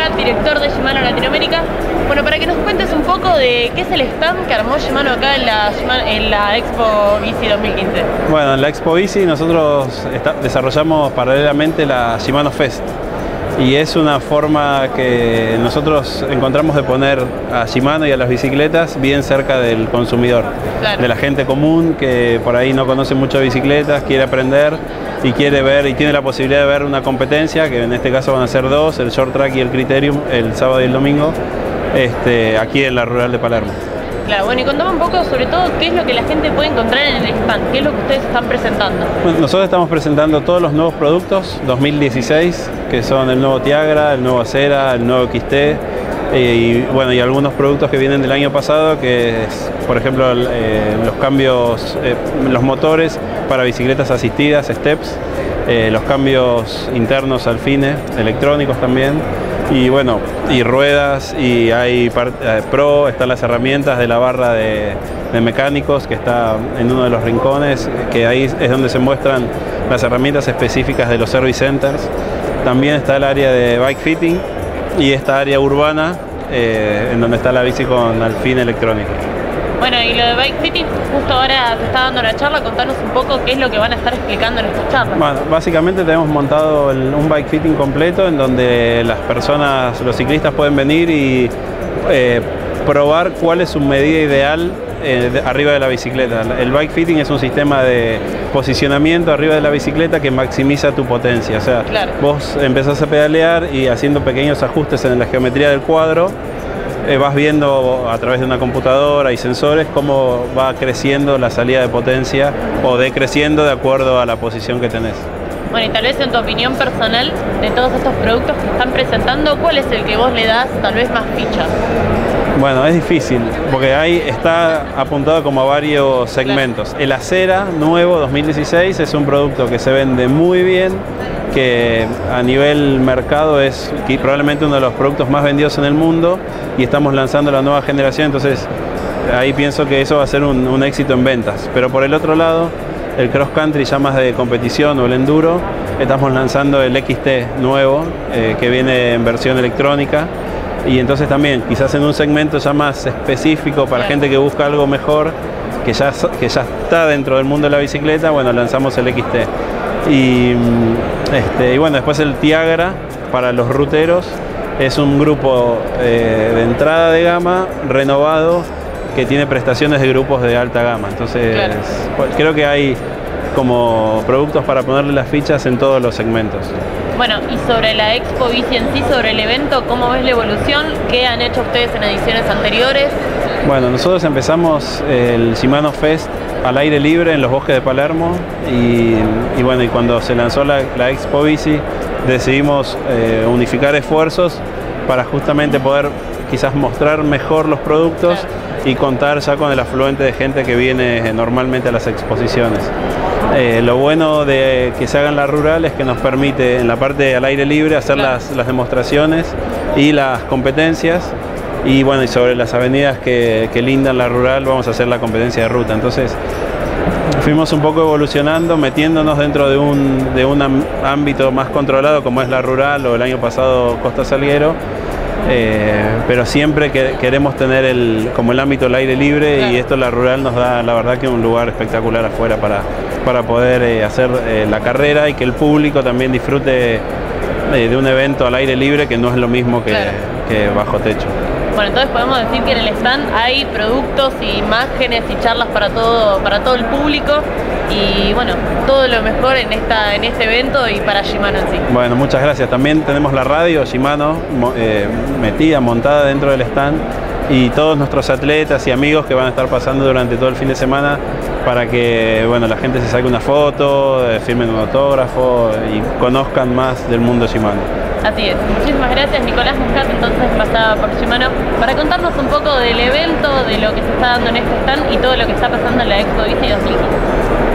Prat, director de Shimano Latinoamérica. Bueno, para que nos cuentes un poco de qué es el stand que armó Shimano acá en la Expo Bici 2015. Bueno, en la Expo Bici nosotros desarrollamos paralelamente la Shimano Fest. Y es una forma que nosotros encontramos de poner a Shimano y a las bicicletas bien cerca del consumidor, claro, de la gente común que por ahí no conoce mucho de bicicletas, quiere aprender y quiere ver y tiene la posibilidad de ver una competencia, que en este caso van a ser dos, el Short Track y el Criterium, el sábado y el domingo, aquí en la Rural de Palermo. Claro, bueno, y contame un poco sobre todo qué es lo que la gente puede encontrar en el stand, qué es lo que ustedes están presentando. Bueno, nosotros estamos presentando todos los nuevos productos 2016, que son el nuevo Tiagra, el nuevo Acera, el nuevo XT, y bueno, y algunos productos que vienen del año pasado, que es, por ejemplo, los cambios, los motores para bicicletas asistidas, steps, los cambios internos Alfine, electrónicos también. Y bueno, y ruedas, y hay Pro, están las herramientas de la barra de mecánicos que está en uno de los rincones, que ahí es donde se muestran las herramientas específicas de los service centers. También está el área de bike fitting y esta área urbana en donde está la bici con Alfine electrónico. Bueno, y lo de bike fitting, justo ahora te está dando la charla, contanos un poco qué es lo que van a estar explicando en esta charla. Bueno, básicamente tenemos montado un bike fitting completo en donde las personas, los ciclistas pueden venir y probar cuál es su medida ideal arriba de la bicicleta. El bike fitting es un sistema de posicionamiento arriba de la bicicleta que maximiza tu potencia. O sea, claro, vos empezás a pedalear y haciendo pequeños ajustes en la geometría del cuadro, vas viendo a través de una computadora y sensores cómo va creciendo la salida de potencia o decreciendo de acuerdo a la posición que tenés. Bueno, y tal vez en tu opinión personal de todos estos productos que están presentando, ¿cuál es el que vos le das tal vez más ficha? Bueno, es difícil, porque ahí está apuntado como a varios segmentos. Claro. El Acera nuevo 2016 es un producto que se vende muy bien, que a nivel mercado es probablemente uno de los productos más vendidos en el mundo y estamos lanzando la nueva generación, entonces ahí pienso que eso va a ser un éxito en ventas. Pero por el otro lado, el cross country ya más de competición o el enduro, estamos lanzando el XT nuevo que viene en versión electrónica. Y entonces también, quizás en un segmento ya más específico para gente que busca algo mejor, que ya está dentro del mundo de la bicicleta, bueno, lanzamos el XT. Y bueno, después el Tiagra para los ruteros es un grupo de entrada de gama renovado que tiene prestaciones de grupos de alta gama. Entonces, claro, creo que hay como productos para ponerle las fichas en todos los segmentos. Bueno, y sobre la Expo Bici en sí, sobre el evento, ¿cómo ves la evolución? ¿Qué han hecho ustedes en ediciones anteriores? Bueno, nosotros empezamos el Shimano Fest al aire libre en los bosques de Palermo y bueno, y cuando se lanzó la Expo Bici decidimos unificar esfuerzos para justamente poder quizás mostrar mejor los productos, claro, y contar ya con el afluente de gente que viene normalmente a las exposiciones. Lo bueno de que se haga en la rural es que nos permite en la parte al aire libre hacer, claro, las demostraciones y las competencias, y bueno, y sobre las avenidas que lindan la rural vamos a hacer la competencia de ruta. Entonces fuimos un poco evolucionando, metiéndonos dentro de un ámbito más controlado como es la rural o el año pasado Costa Salguero. Pero siempre queremos tener como el ámbito al aire libre, claro, y esto la rural nos da la verdad que un lugar espectacular afuera para poder hacer la carrera y que el público también disfrute de un evento al aire libre, que no es lo mismo que bajo techo. Bueno, entonces podemos decir que en el stand hay productos, imágenes y charlas para todo el público, y bueno, todo lo mejor en este evento y para Shimano en sí. Bueno, muchas gracias. También tenemos la radio Shimano montada dentro del stand, y todos nuestros atletas y amigos que van a estar pasando durante todo el fin de semana para que, bueno, la gente se saque una foto, firmen un autógrafo y conozcan más del mundo Shimano. Así es. Muchísimas gracias, Nicolás Muscat, entonces pasada por Shimano, para contarnos un poco del evento, de lo que se está dando en este stand y todo lo que está pasando en la Expo Bici 2015.